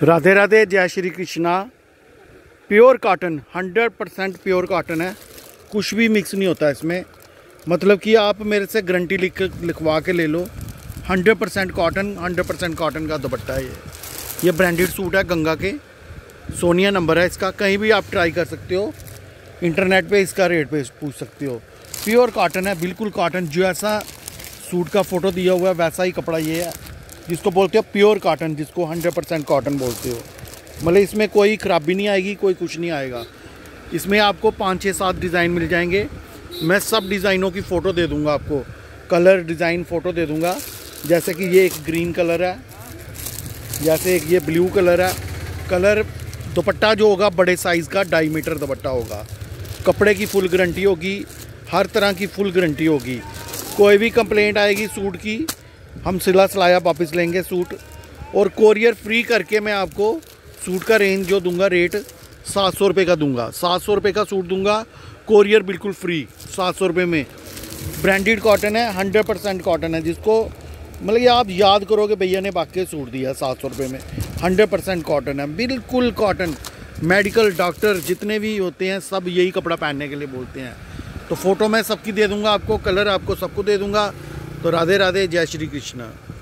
राधे राधे, जय Shri Krishna. Pure cotton, 100% pure cotton है, कुछ भी मिक्स नहीं होता इसमें। मतलब कि आप मेरे से गारंटी लिखवा के ले लो। 100% कॉटन, 100% कॉटन का दुपट्टा है ये ब्रांडेड सूट है गंगा के। सोनिया नंबर है इसका, कहीं भी आप ट्राई कर सकते हो। इंटरनेट पे इसका रेट पे पूछ सकते हो। प्योर कॉटन है, बिल्कुल कॉटन। जो ऐसा सूट का फ़ोटो दिया हुआ है वैसा ही कपड़ा ये है, जिसको बोलते हो प्योर कॉटन, जिसको 100% कॉटन बोलते हो। मतलब इसमें कोई ख़राबी नहीं आएगी, कोई कुछ नहीं आएगा। इसमें आपको 5, 6, 7 डिज़ाइन मिल जाएंगे। मैं सब डिज़ाइनों की फ़ोटो दे दूँगा आपको, कलर डिज़ाइन फ़ोटो दे दूँगा। जैसे कि ये एक ग्रीन कलर है, जैसे एक ये ब्लू कलर है। कलर दुपट्टा जो होगा बड़े साइज़ का 2.5 मीटर दुपट्टा होगा। कपड़े की फुल गारंटी होगी, हर तरह की फुल गारंटी होगी। कोई भी कंप्लेंट आएगी सूट की, हम सिला सिलाया वापस लेंगे सूट। और कोरियर फ्री करके मैं आपको सूट का रेंज जो दूंगा, रेट 700 रुपये का दूंगा। 700 रुपये का सूट दूंगा, कोरियर बिल्कुल फ्री 700 रुपये में। ब्रांडेड कॉटन है, 100% कॉटन है, जिसको मतलब कि आप याद करोगे भैया ने वाकई सूट दिया 700 रुपये में। 100% कॉटन है, बिल्कुल कॉटन। मेडिकल डॉक्टर जितने भी होते हैं सब यही कपड़ा पहनने के लिए बोलते हैं। तो फ़ोटो मैं सबकी दे दूंगा आपको, कलर आपको सबको दे दूंगा। तो राधे राधे, जय श्री कृष्ण।